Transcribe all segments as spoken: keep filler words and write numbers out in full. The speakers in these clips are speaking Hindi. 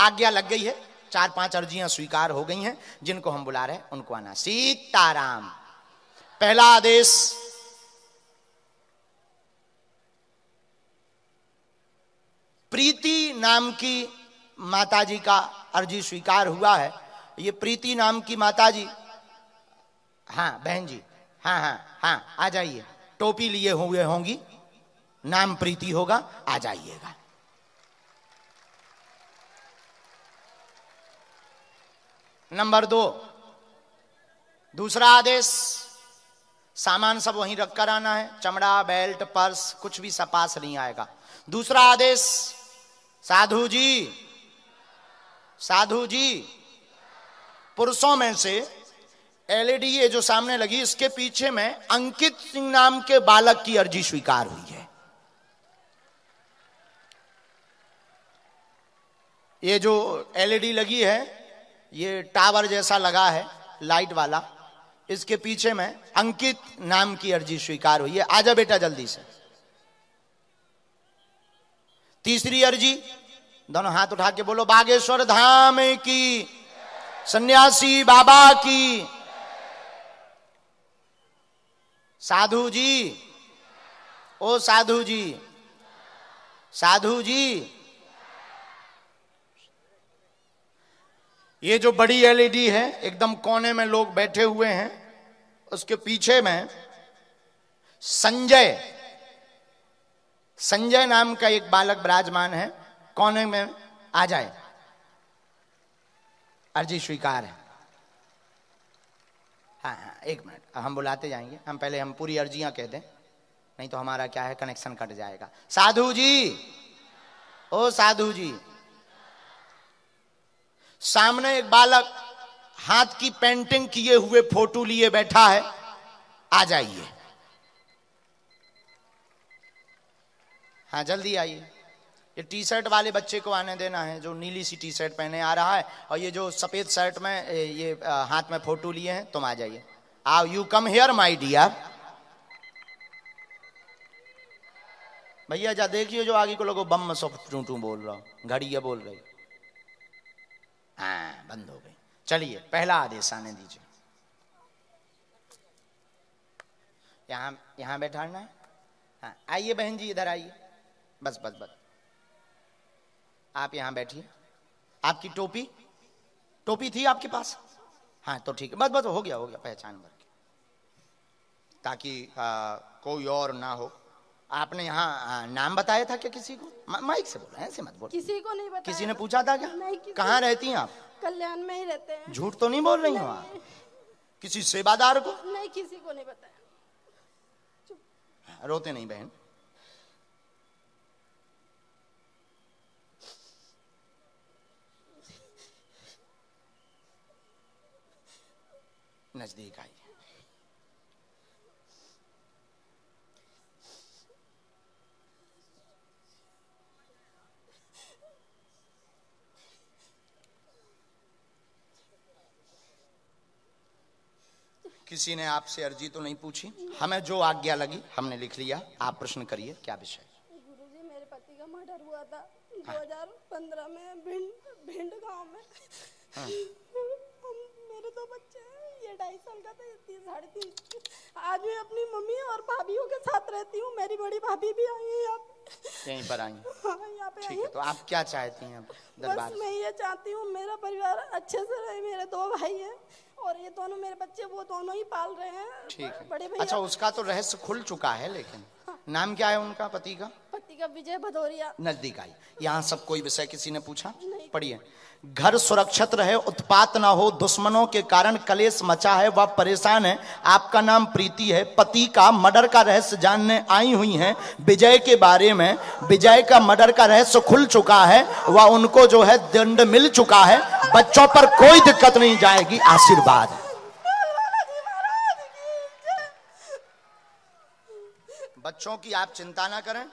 आज्ञा लग गई है, चार पांच अर्जियां स्वीकार हो गई हैं, जिनको हम बुला रहे हैं उनको आना। सीताराम। पहला आदेश, प्रीति नाम की माताजी का अर्जी स्वीकार हुआ है। ये प्रीति नाम की माताजी, हाँ बहन जी, हाँ हाँ हाँ आ जाइए, टोपी लिए हुए होंगी, नाम प्रीति होगा, आ जाइएगा। नंबर दो, दूसरा आदेश, सामान सब वहीं रख कर आना है, चमड़ा, बेल्ट, पर्स, कुछ भी सपास नहीं आएगा। दूसरा आदेश, साधु जी, साधु जी, पुरुषों में से एलईडी ये जो सामने लगी, इसके पीछे में अंकित सिंह नाम के बालक की अर्जी स्वीकार हुई है। ये जो एलईडी लगी है, ये टावर जैसा लगा है, लाइट वाला, इसके पीछे में अंकित नाम की अर्जी स्वीकार हुई है। आजा बेटा जल्दी से। तीसरी अर्जी, दोनों हाथ उठा के बोलो, बागेश्वर धाम की, सन्यासी बाबा की। साधु जी, ओ साधु जी, साधु जी, ये जो बड़ी एलईडी है, एकदम कोने में लोग बैठे हुए हैं, उसके पीछे में संजय, संजय नाम का एक बालक विराजमान है, कोने में आ जाए, अर्जी स्वीकार है। हाँ हाँ एक मिनट, हम बुलाते जाएंगे, हम पहले हम पूरी अर्जियां कह दें, नहीं तो हमारा क्या है कनेक्शन कट जाएगा। साधु जी, ओ साधु जी, सामने एक बालक हाथ की पेंटिंग किए हुए फोटो लिए बैठा है, आ जाइए। हाँ जल्दी आइए। ये टी शर्ट वाले बच्चे को आने देना है, जो नीली सी टी शर्ट पहने आ रहा है, और ये जो सफेद शर्ट में ये हाथ में फोटो लिए हैं, तुम आ जाइए। आओ, you come here my dear. भैया जा देखिए, जो आगे को लोगों बम में सब टू टू बोल रहा हूं, घड़ी बोल रही। हाँ बंद हो गई। चलिए पहला आदेश आने दीजिए। यहां यहां बैठाना है। हाँ आइए बहन जी, इधर आइए, बस बस बस, आप यहां बैठिए। आपकी टोपी, टोपी थी आपके पास? हाँ तो ठीक है, बस बस हो गया हो गया, पहचान भर के, ताकि आ, कोई और ना हो। आपने यहाँ नाम बताया था क्या किसी को? माइक से बोलो, ऐसे मत बोलो। किसी को नहीं बताया। किसी ने पूछा था क्या? कहाँ रहती हैं आप? कल्याण में ही रहते हैं। झूठ तो नहीं बोल रही हो आप? किसी सेवादार को? नहीं, किसी को नहीं बताया। रोते नहीं बहन। नजदीक आइए। किसी ने आपसे अर्जी तो नहीं पूछी? हमें जो आज्ञा लगी हमने लिख लिया। आप प्रश्न करिए, क्या विषय? गुरुजी, मेरे पति का मर्डर हुआ था दो हज़ार पंद्रह में भिंड भिंड गांव में। हाँ। हम मेरे दो बच्चे हैं, ये ढाई साल का था, ये तीस साढ़े तीस। आज मैं अपनी मम्मी और भाभीयों के साथ रहती हूँ। मेरी बड़ी भाभी भी आई है यहाँ पे। यहीं पर आई? हाँ यहाँ पे। ठीक है, तो आप क्या चाहती हैं दरबार? बस मैं ये चाहती हूँ मेरा परिवार अच्छे से रहे। मेरे दो भाई हैं और ये दोनों मेरे बच्चे, वो दोनों ही पाल रहे हैं। ठीक है, बड़े भैया। अच्छा उसका तो रहस्य खुल चुका है, लेकिन हाँ। नाम क्या है उनका पति का? पति का विजय भदौरिया। नजदीक आई। यहाँ सब कोई विषय किसी ने पूछा? पढ़िए। घर सुरक्षित रहे, उत्पात ना हो, दुश्मनों के कारण कलेश मचा है, वह परेशान है। आपका नाम प्रीति है, पति का मर्डर का रहस्य जानने आई हुई हैं। विजय के बारे में, विजय का मर्डर का रहस्य खुल चुका है, वह उनको जो है दंड मिल चुका है। बच्चों पर कोई दिक्कत नहीं जाएगी, आशीर्वाद। बच्चों की आप चिंता ना करें।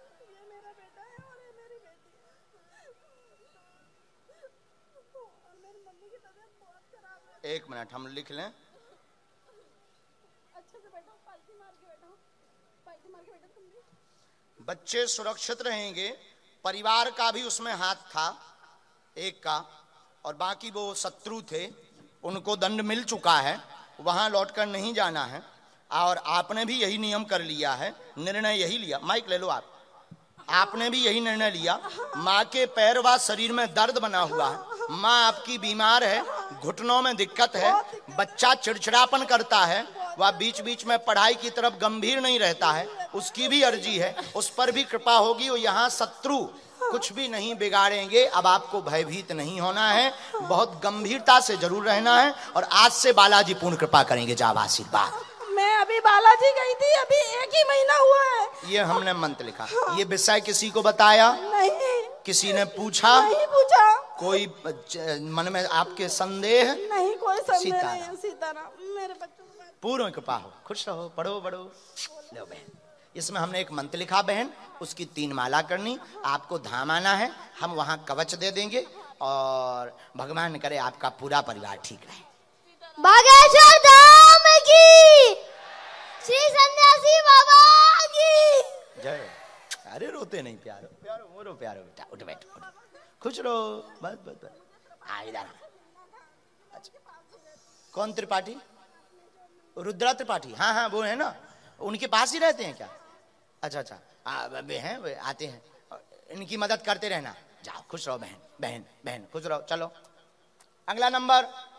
एक मिनट हम लिख लें। अच्छे से बैठो, पालती मार के बैठो, पालती मार के बैठो तुम भी। बच्चे सुरक्षित रहेंगे, परिवार का भी उसमें हाथ था। एक का, और बाकी वो शत्रु थे उनको दंड मिल चुका है, वहां लौटकर नहीं जाना है। और आपने भी यही नियम कर लिया है, निर्णय यही लिया। माइक ले लो आप। आपने भी यही निर्णय लिया। माँ के पैर व शरीर में दर्द बना हुआ है, माँ आपकी बीमार है, घुटनों में दिक्कत है, बच्चा चिड़चिड़ापन करता है, वह बीच बीच में पढ़ाई की तरफ गंभीर नहीं रहता है, उसकी भी अर्जी है, उस पर भी कृपा होगी। और यहाँ शत्रु कुछ भी नहीं बिगाड़ेंगे। अब आपको भयभीत नहीं होना है, बहुत गंभीरता से जरूर रहना है। और आज से बालाजी पूर्ण कृपा करेंगे। जाओ आशीर्वाद। मैं अभी बालाजी गई थी, अभी एक ही महीना हुआ है। ये हमने मंत्र लिखा। ये विषय किसी को बताया नहीं, किसी ने पूछा नहीं पूछा। कोई मन में आपके संदेह नहीं, कोई संदेह सीताराम। नहीं। सीताराम मेरे बच्चों को पूर्ण कृपा हो, खुश रहो, पढ़ो बढ़ो। लो बहन, इसमें हमने एक मंत्र लिखा बहन, उसकी तीन माला करनी। आपको धाम आना है, हम वहां कवच दे देंगे और भगवान करे आपका पूरा परिवार ठीक रहे। बागेश्वर धाम की, श्री सन्यासी बाबा की जय। अरे रोते नहीं प्यारो, प्यारो मोरो प्यारो, बेटा उठ बैठ, उठ। खुश रहो, बस बस बस। हाँ इधर। अच्छा, कौन त्रिपाठी? रुद्रा त्रिपाठी? हाँ हाँ वो है ना, उनके पास ही रहते हैं क्या? अच्छा अच्छा, आ, वे हैं, वे आते हैं, इनकी मदद करते रहना। जाओ खुश रहो बहन, बहन बहन खुश रहो। चलो अगला नंबर।